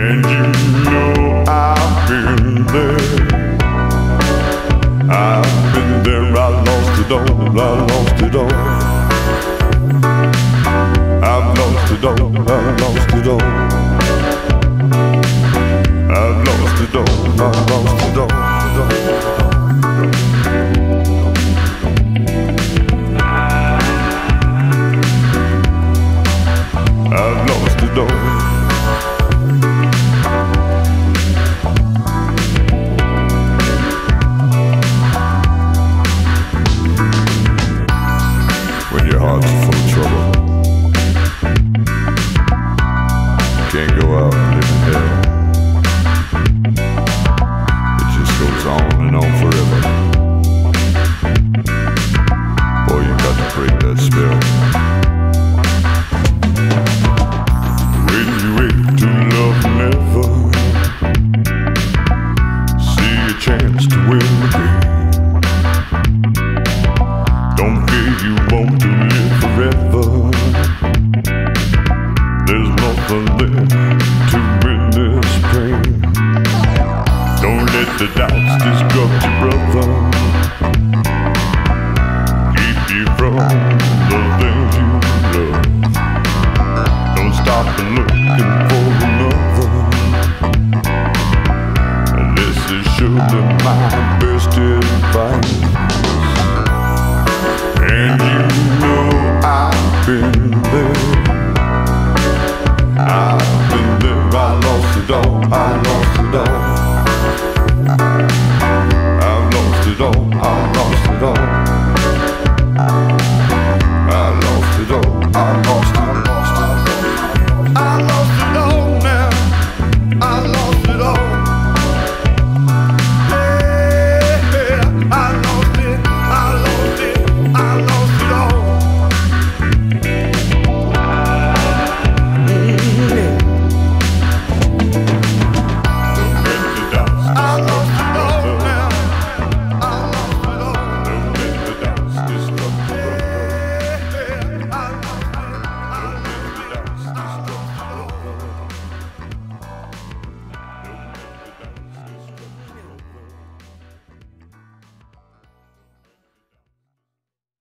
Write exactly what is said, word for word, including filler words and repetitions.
And you know I've been there. I've been there, I lost it all, I lost it all. I've lost it all, I've lost it all. I've lost it all, I've lost it all. I've lost it all. When your heart's full of trouble, you can't go out and live in hell. It just goes on and on forever. Boy, you got to break that spell. When you wait to love never see a chance to win the game. Don't fear you want to live forever. There's nothing there to win this pain. Don't let the doubts disrupt you, brother. Keep you from the